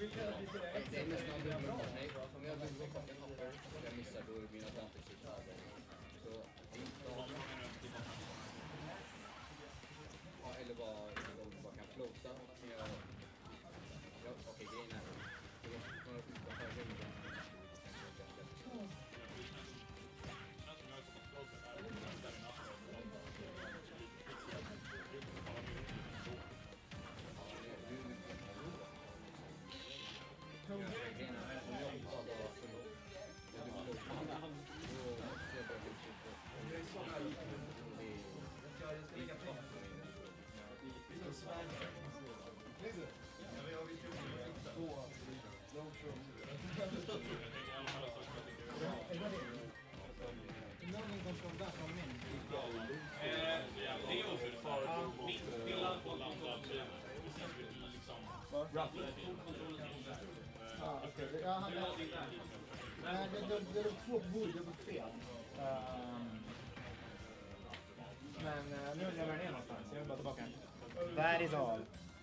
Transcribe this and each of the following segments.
Det är nästan dubbelhopp. Nej, om jag dubbelhoppar en hoppar och jag missar då är min advantage i över. Så inte ha... Ja, eller bara kan floata. Okej, grejen är det måste kunna utanför rymden. Det är två borde på fel. Men nu lämnar jag ner någonstans. Jag vill bara tillbaka. That is all.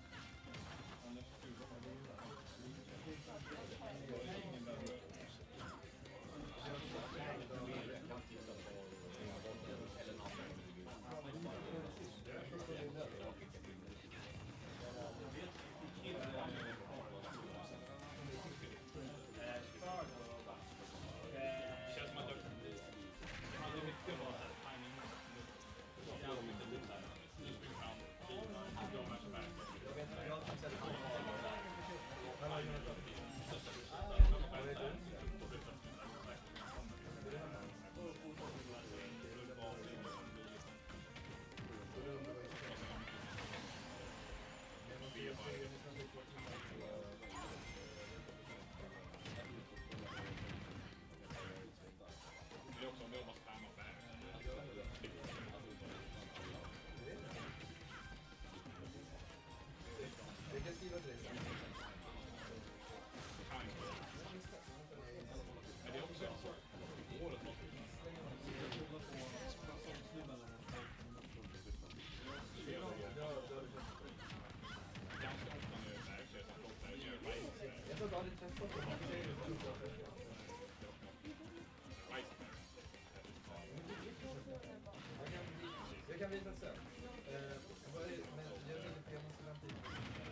Jag kan visa sen. Men jag vill inte jag måste vänta in.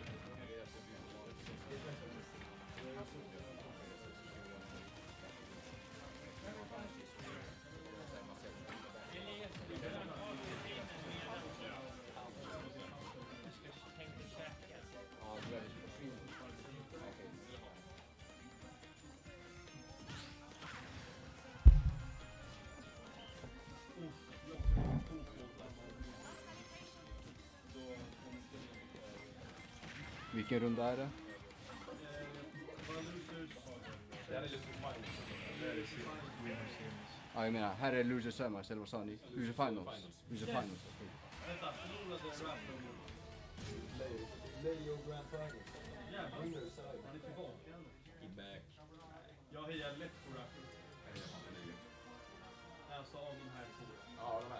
Vilken runda är det? Ja, jag menar, här är loser semis, eller vad sa ni? Loser finals. Loser finals. Leo Grand Final. Winner side. Han är tillbaka. Back. Jag hejar lätt på Raptors. Alltså av de här två. Ja, de här.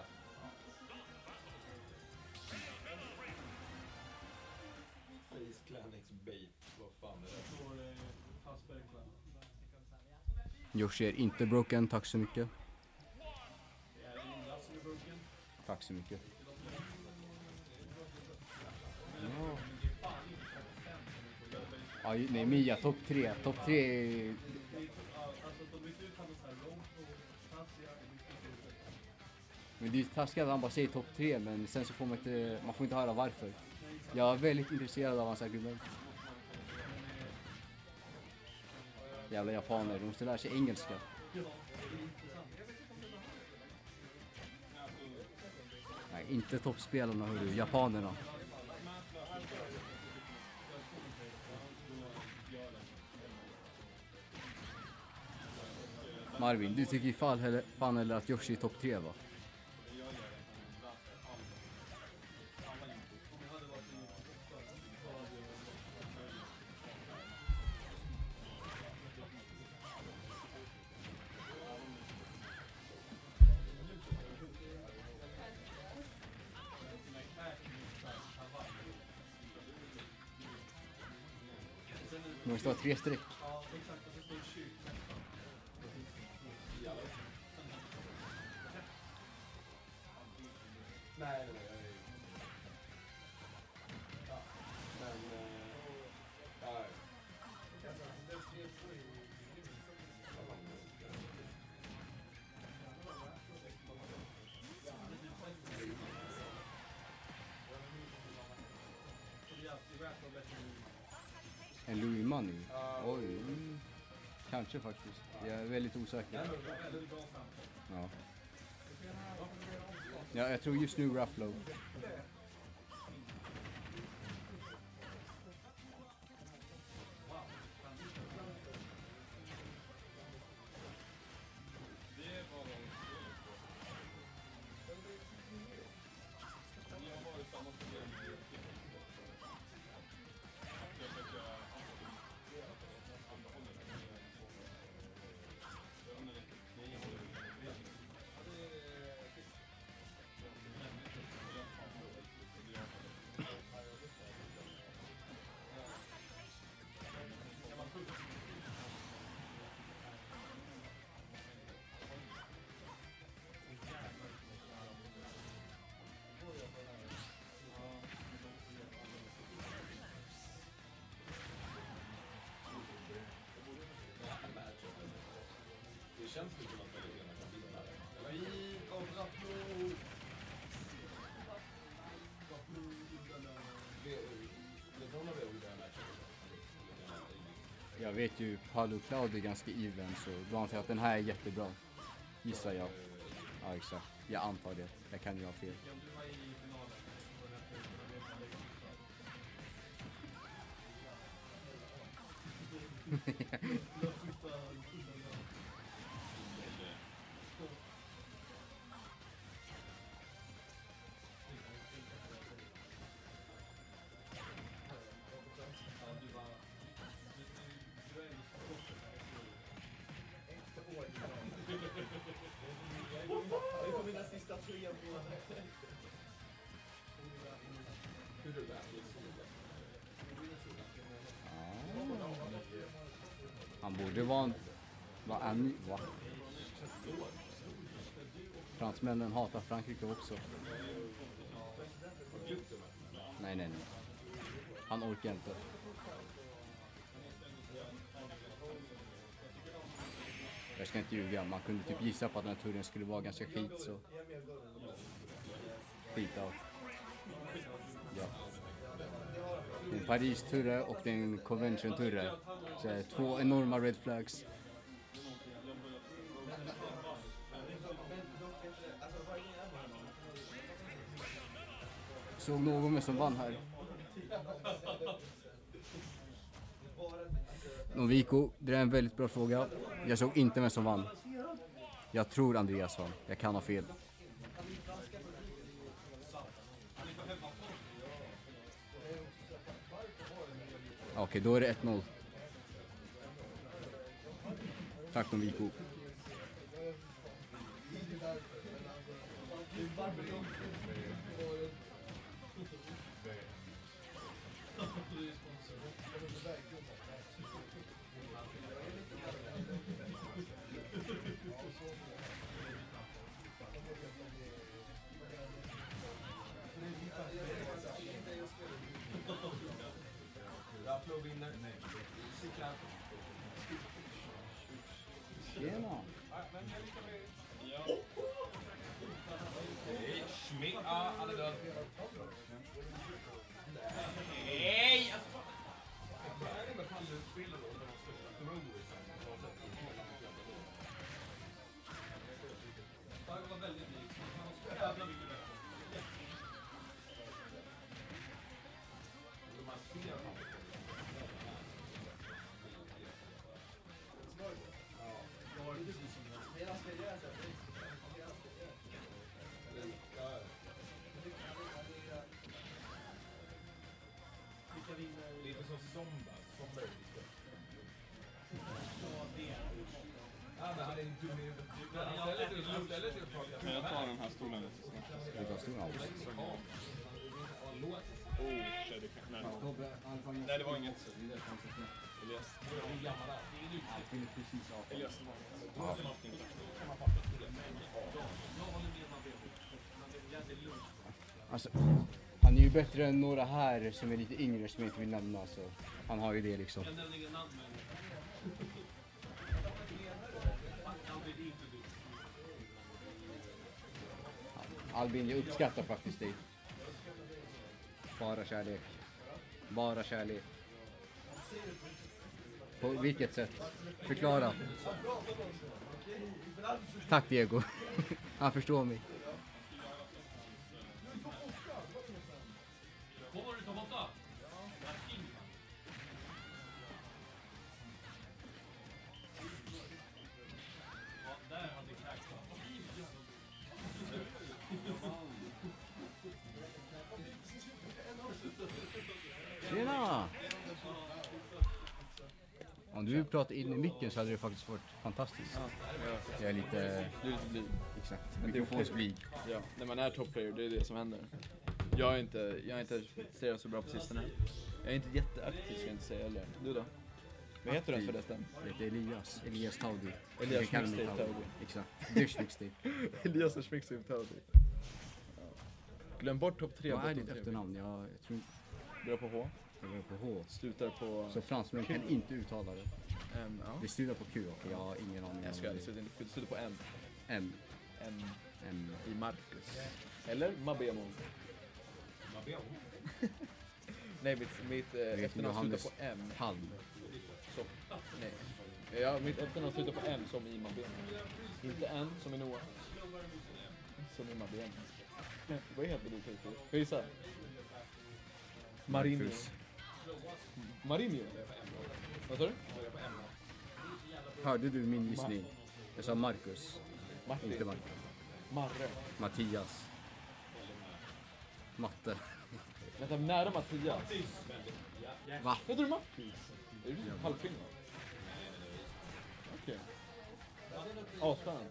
Face Clanix bait. Vad fan är det? Står Fastberg kvar. Yoshi är inte broken, tack så mycket. Det är Lindas som är broken. Tack så mycket. Ja, nej, Mia, topp 3. Topp 3 Alltså de bytte ut han så här långt och Tassia är mycket ut. Men det är taskigt att han bara säger topp 3, men sen så får man får inte höra varför. Jag är väldigt intresserad av hans argument. Jävla japaner, de måste lära sig engelska. Nej, inte toppspelarna, hörru, japanerna. Marvin, du tycker fan eller att Yoshi är topp 3, va? Sen är det Det måste vara 3 streck. Ja, exakt. Och så står det kyrka. Nej. Ja, men... Ja. En Louis Money? Oj. Kanske faktiskt. Jag är väldigt osäker. Ja. Ja, jag tror just nu Ruffalo. Det känns lite som att man lite grann kan vinna det. Vi och Rapplo. LeBron har väl gjort den här matchen. Jag vet ju Palo Cloud är ganska even, så då antar jag att den här är jättebra. Gissar jag. Ja, exakt. Jag antar det. Jag kan ju ha fel. Det kommer mina sista 3 månader. Hur är det där? Han borde vara va? Fransmännen hatar Frankrike också. Nej. Han orkar inte. Jag ska inte ljuga, man kunde typ gissa på att den här turen skulle vara ganska skit, så... Skit av. Ja. Det är en Paris-turre och det är en Convention-turre. Så 2 enorma red flags. Såg någon med som vann här? Noviko, det är en väldigt bra fråga. Jag såg inte vem som vann. Jag tror Andreas vann. Jag kan ha fel. Okej, då är det 1-0. Tack Noviko. Rapplo vinner. Tjena. Schmidt. Ja, han är död. Nej! Lite som Zomba. Ja, men han är en dum i huvudet. Han ställer sig och pratar. Kan jag ta den här stolen lite snabbt? Det var stor alls. Oh, shit, det kan... Nej, det var inget. Elias. Allting är precis av. Elias. Alltså, han är ju bättre än några här som är lite yngre som jag inte vill nämna. Så han har ju det liksom. Albin, jag uppskattar faktiskt dig. Bara kärlek. Bara kärlek. På vilket sätt? Förklara. Tack Diego. Han förstår mig. Tjena! Om du pratar in i micken så hade det faktiskt varit fantastiskt. Ja, Jag är lite... du är lite blyg. Exakt. Men det är okej. Mikrofonsblyg. Ja, när man är topplayer, det är det som händer. Jag är inte seriöst så bra på sistone. Jag är inte jätteaktiv, ska jag inte säga heller. Du då? Vad heter du förresten? Jag heter Elias. Elias Taudi. Elias Vi kallar mig Mixtape Taudi. Taudi. Exakt. Dusch Mixtape. Elias Mixtape Taudi. Glöm bort topp 3. Vad är ditt efternamn? Jag tror Börjar på H. jag börjar på H. Slutar på... Så fransmän kan inte uttala det. Ja. Det slutar på Q och jag har ingen aning. Jag ska det slutar på M. M. M i Marcus. Eller Mabemo. Nej, mitt efternamn Johannes slutar på M. Palm. Så, nej. Ja, mitt efternamn slutar på N som i Mabemo. Inte N som i Noah. Som i Mabemo. Vad heter du typ? Ska jag gissa? Marinho. Marinho? Vad sa du? Hörde du min gissning? Jag sa Marcus. Martin. Inte Marcus. Marre. Mattias. Matte. Vänta, nära Mattias. Va? Heter du Martin? Är du halvfinland? Okej. Asskönt.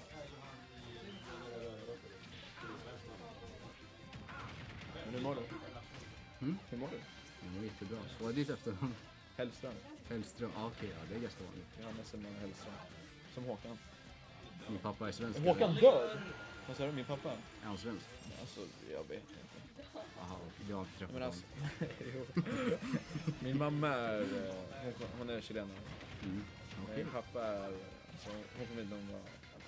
Men hur mår du? Hur mår du? Det var jättebra. Så vad är ditt efternamn? Hellström. Hellström. Ah, okej, ja, det är ganska vanligt. Johannes Emmanuel Hellström. Som Håkan. Min pappa är svensk. Håkan död? Vad sa du? Min pappa? Är han svensk? Alltså, jag vet inte. Jaha, jag har inte träffat Men honom. alltså, jo. Min mamma är, hon är chilenare. Okej. Min pappa är, alltså, hon kommer inte någon var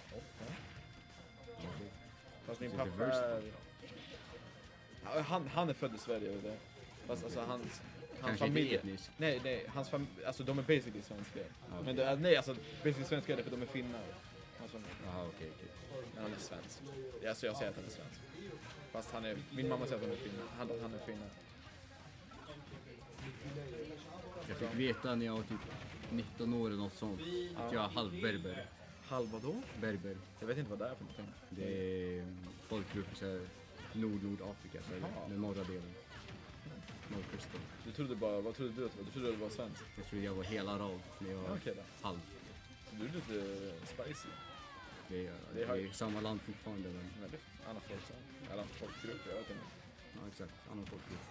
8. Fast min Lite pappa är, ja, han är född i Sverige, vet du. Fast alltså hans Kanske familj. inte etnisk. Nej, hans familj, alltså de är basically svenskar. Okej. Men det, nej, alltså basically svenskar är det för de är finnar. Alltså, Jaha, okej. men han är svensk. Alltså jag säger att han är svensk. Fast han är, min mamma säger att han är finnar. Han är finnar. Jag fick veta när jag var typ 19 år eller något sånt att jag är halvberber. Halva då? Berber. Jag vet inte vad det är för någonting. Det är folkgrupp i så här Nordafrika, så här, den norra delen. Nordkusten. Du trodde bara, vad trodde du att det var? Du trodde det var svenskt? Jag trodde jag var hela rad när jag var Okej då. halv. Så du är lite spicy. Det är samma land fortfarande, men Men det är annan folk så. Eller folkgrupp, jag vet inte. ja, exakt, annan folkgrupp.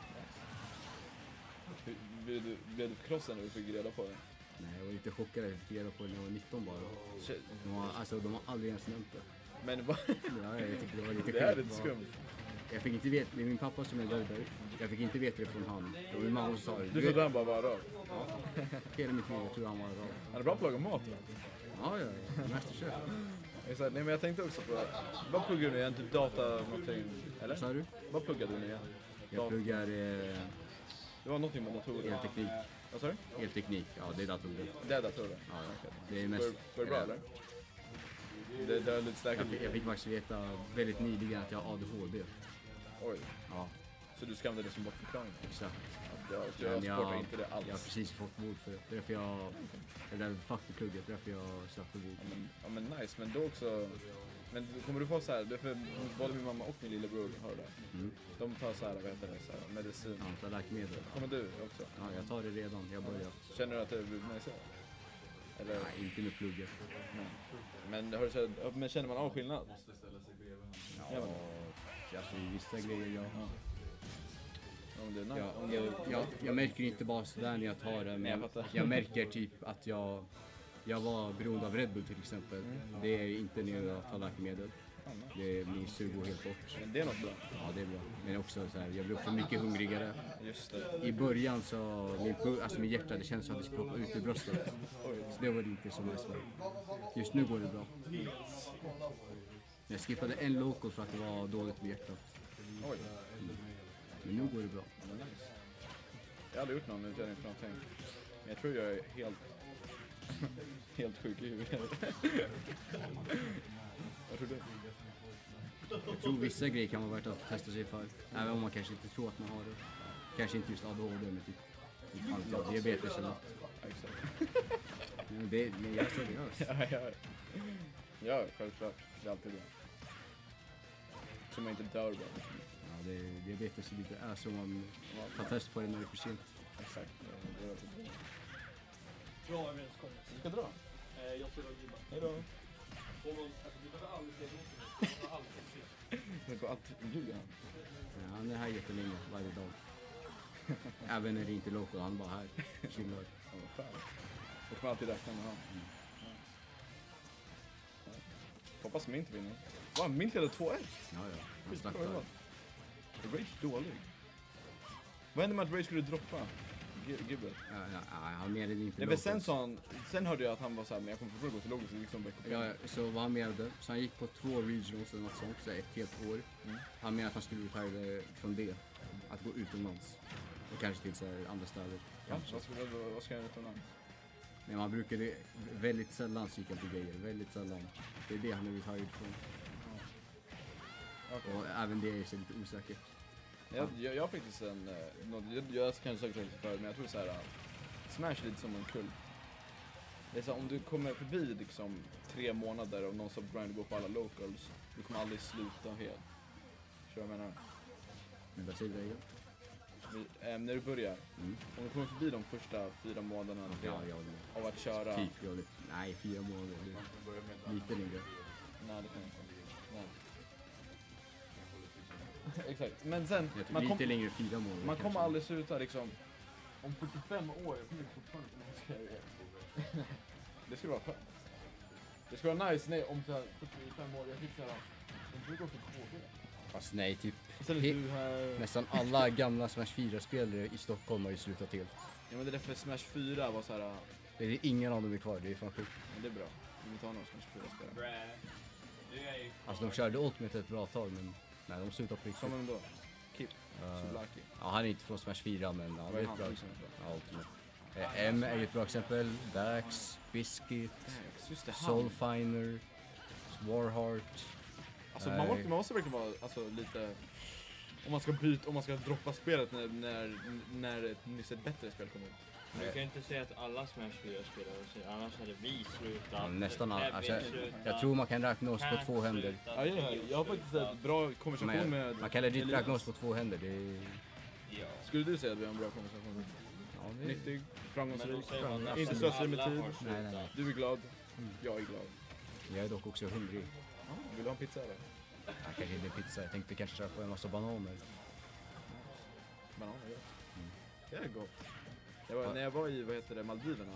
Blev du förkrossad när du fick reda på det? Nej, jag var lite chockad när jag fick reda på det när jag var 19 bara. Shit. De har aldrig ens nämnt det. Men vad? Ja, jag tyckte det var lite Det är sjukt. lite skumt. Jag fick inte veta, det är min pappa som är berber. Jag fick inte veta det från han. Det var min mamma som sa det. Du trodde han bara var arab? Hela mitt liv, jag tror han var arab. Han är bra på att laga mat va? Ja, mästerchef. Exakt. Nej men jag tänkte också på, vad pluggar du igen? Typ data någonting? Eller? Sa du? Vad pluggar du nu igen? Jag pluggar Det var någonting med datorer. elteknik. Vad sa du? Elteknik, ja det är datorer. Det är datorer? Ja, Okej. det är mest... Går det bra eller? Det är lite säkert. Jag fick faktiskt veta väldigt nyligen att jag har ADHD. Oj. Ja, Så du ska använda det som bortförklaring? exakt. Jag Men supportar inte det alls. jag har precis fått vård för det. Det är därför jag... Eller fackplugget, därför jag sökte vård. Ja men nice, men då också... Men kommer du få så här, det är för både min mamma och min lillebror har det. De tar så här, vad heter det, så här, medicin. Ja, läkemedel. Kommer du också? Ja, jag tar det redan. Jag har börjat. Känner du att det är nice? Eller? Nej, inte med plugget. Nej. Men har du sett, men känner man av skillnad? Ja, alltså i vissa grejer, ja. Om det är nice. Jag märker inte bara sådär när jag tar det, Nej, jag men fattar. jag märker typ att jag var beroende av Red Bull till exempel. Det är inte när jag tar läkemedel. Min sug går helt bort. Men det är något bra. Ja, det är bra. Men också så här, jag blir också mycket hungrigare. Just det. I början så, min hjärta, det känns som att det skulle hoppa ut ur bröstet. Så det var inte så nice. Just nu går det bra. Jag skippade en local för att det var dåligt med hjärtat. Oj. Men nu går det bra. Men nice. Jag har aldrig gjort någon utredning för någonting. Men jag tror jag är helt sjuk i huvudet. Vad tror du? Jag tror vissa grejer kan vara värt att testa sig för. Även om man kanske inte tror att man har det. Kanske inte just ADHD, men typ diabetes eller något. Ja, exakt. Men jag är seriös. Ja, självklart. Det är alltid bra. Så man inte dör bara. Ja, diabetes är lite så man tar test på det när det är för sent. Exakt. Det är alltid bra. Bra överenskommelse. Vi ska dra. Jag ska vara gibba. Hej då. Vi behöver aldrig säga något. Vi har alltid fel. Det går alltid. Ljuger han? Ja, han är här jättelänge, varje dag. Även när det inte är local, han är bara här. Chillar. Ja, vad fan. Då får man alltid räkna med honom. Ja. Hoppas Mint vinner. Va, Mint leder 2-1. Ja, han Skitbra slaktar. jobbat. Är Rage dålig? Vad hände med att Rage skulle droppa? Gibbet. Han menade inte Nej, men locals. sen hörde jag att han var såhär, men jag kommer få gå till Logos liksom veckor. Ja, så vad han menade, så han gick på 2 regionals eller något sånt, så ett helt år. Han menade att han skulle retire från det, att gå utomlands. Och kanske till så här andra städer. Ja, Kanske. vad ska jag göra utomlands? Men man brukade väldigt sällan kika på grejer, väldigt sällan. Det är det han är retired från. Okay. Och även det är så lite osäkert. Jag har faktiskt jag kanske sagt det förr, men jag tror såhär, Smash är lite som en kult. Det är så om du kommer förbi liksom 3 månader och någon som grind går på alla locals, du kommer aldrig sluta helt. Förstår du vad jag menar? Men vad säger du igen? När du börjar, om du kommer förbi de första 4 månaderna av att köra... Typ, nej, 4 månader. Lite längre. Nej, det kan jag inte. Nej. Exakt, men sen... Lite längre 4 månader. Man kommer aldrig sluta liksom... Om 45 år, jag kommer fortfarande inte ska göra. Det skulle vara skönt. Det skulle vara nice, nej, om så här 45 år, jag fick såhär... De brukar gå för KD. Fast nej, typ nästan alla gamla Smash 4-spelare i Stockholm har ju slutat helt. Ja, men det är därför Smash 4 var såhär... Det är ingen av dem är kvar, det är fan sjukt. Men det är bra. Vi tar några Smash 4-spelare. Alltså de körde Ultimate ett bra tag, men nej, de slutade på riktigt. Som ändå. Kip. Soulaki. Ja, han är inte från Smash 4, men ja, det är ett bra liksom. ja, Ultimate. M är ju ett bra exempel. Dax, Biscuit, Just det, Soulfiner, Warheart. Alltså man måste verkligen vara alltså, lite... Om man ska droppa spelet när ett nyss ett bättre spel kommer ut. Men du kan inte säga att alla Smash 4-spelare, annars hade vi slutat. Nästan alla. Alltså, jag tror man kan räkna oss på 2 händer. Ja, jag har faktiskt ett bra konversation med... Man kan legit räkna oss på 2 händer. Det är... Skulle du säga att vi har en bra konversation? Ja, det är... Nyttig, framgångsrik, Men inte slöseri med tid. Nej. Du är glad, jag är glad. Jag är dock också hungrig. Vill du ha en pizza eller? Jag kanske inte pizza. Jag tänkte kanske köpa en massa bananer. Bananer, ja. Det är gott. När jag var i, Maldiverna,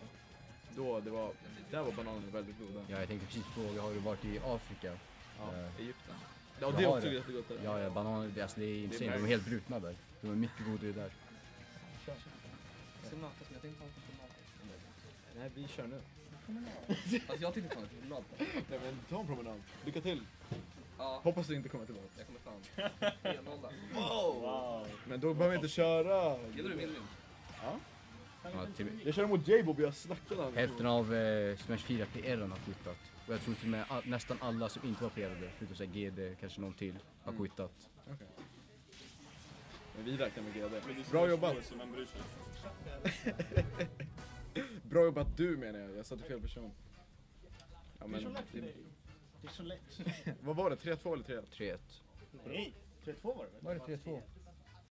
där var bananerna väldigt goda. Ja, jag tänkte precis fråga, har du varit i Afrika? Ja, Egypten. Ja, det är också jättegott där. Ja, bananer, alltså det är insane. De är helt brutna där. De är mycket godare där. Jag ska mötas, men jag tänkte inte på mat. Nej, vi kör nu. Alltså jag tänkte fan en promenad. Nej, men ta en promenad. Lycka till. Ja, Hoppas du inte kommer tillbaka. jag kommer fram. 3-0 där. Wow! Men då behöver vi inte köra. Gillar du William? Ja. Ja, Jag kör mot J-Bob, jag snackade han. hälften av Smash 4 PR:n har quittat. Och jag tror till och med nästan alla som inte var PR:ade, förutom så GD, kanske någon till, har quittat. Okay. Men vi räknar med GD. Bra jobbat. Bra jobbat du menar jag. Jag satte fel person. Ja, men, Det är så lätt för dig. Det är så lätt. Vad var det? 3-2 eller 3-1? 3-1. Nej, 3-2 var det väl? Var det 3-2?